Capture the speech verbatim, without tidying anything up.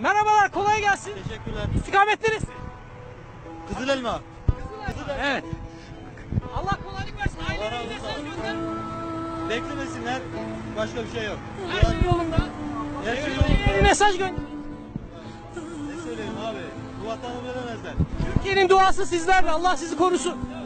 Merhabalar, kolay gelsin. Teşekkürler. İstikamet neresi? Kızıl elma. Evet. Allah kolaylık versin. Allah Aileye razı mesaj olsun. gönder. Beklemesinler. Başka bir şey yok. Her şey yolunda. Her şey Türkiye'ye yolunda. mesaj gönder. Ne söyleyeyim abi? Bu vatanı veremezler. Türkiye'nin duası sizlerle. Allah sizi korusun.